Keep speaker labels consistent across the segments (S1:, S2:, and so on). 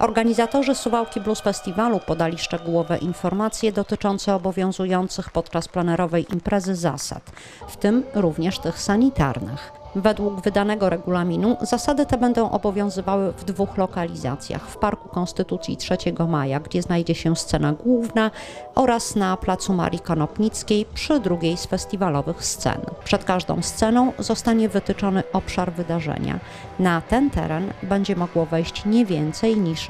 S1: Organizatorzy Suwałki Blues Festiwalu podali szczegółowe informacje dotyczące obowiązujących podczas plenerowej imprezy zasad, w tym również tych sanitarnych. Według wydanego regulaminu zasady te będą obowiązywały w 2 lokalizacjach: w Parku Konstytucji 3 Maja, gdzie znajdzie się scena główna, oraz na Placu Marii Konopnickiej przy drugiej z festiwalowych scen. Przed każdą sceną zostanie wytyczony obszar wydarzenia. Na ten teren będzie mogło wejść nie więcej niż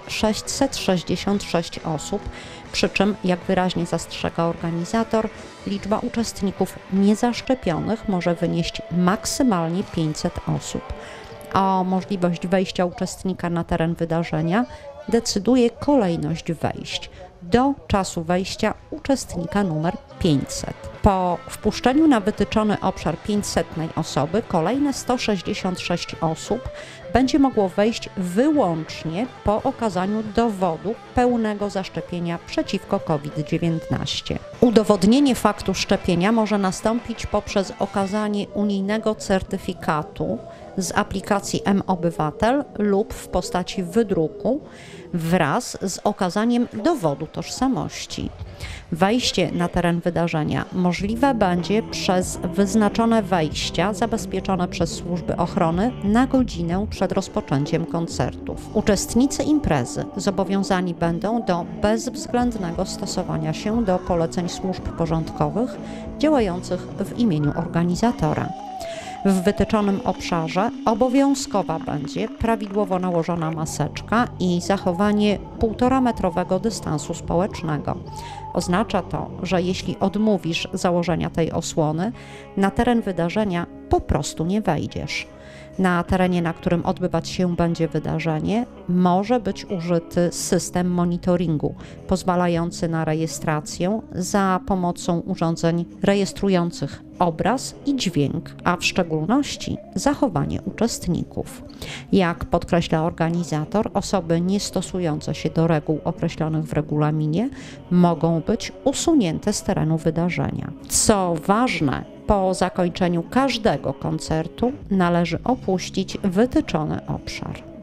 S1: 666 osób, przy czym, jak wyraźnie zastrzega organizator, liczba uczestników niezaszczepionych może wynieść maksymalnie 500 osób. O możliwość wejścia uczestnika na teren wydarzenia decyduje kolejność wejść do czasu wejścia uczestnika numer 500. Po wpuszczeniu na wytyczony obszar 500 osoby, kolejne 166 osób będzie mogło wejść wyłącznie po okazaniu dowodu pełnego zaszczepienia przeciwko COVID-19. Udowodnienie faktu szczepienia może nastąpić poprzez okazanie unijnego certyfikatu z aplikacji mObywatel lub w postaci wydruku wraz z okazaniem dowodu tożsamości. Wejście na teren wydarzenia możliwe będzie przez wyznaczone wejścia zabezpieczone przez służby ochrony na godzinę przed rozpoczęciem koncertów. Uczestnicy imprezy zobowiązani będą do bezwzględnego stosowania się do poleceń służb porządkowych działających w imieniu organizatora. W wytyczonym obszarze obowiązkowa będzie prawidłowo nałożona maseczka i zachowanie 1,5-metrowego dystansu społecznego. Oznacza to, że jeśli odmówisz założenia tej osłony, na teren wydarzenia po prostu nie wejdziesz. Na terenie, na którym odbywać się będzie wydarzenie, może być użyty system monitoringu pozwalający na rejestrację za pomocą urządzeń rejestrujących obraz i dźwięk, a w szczególności zachowanie uczestników. Jak podkreśla organizator, osoby niestosujące się do reguł określonych w regulaminie mogą być usunięte z terenu wydarzenia. Co ważne, po zakończeniu każdego koncertu należy opuścić wytyczony obszar.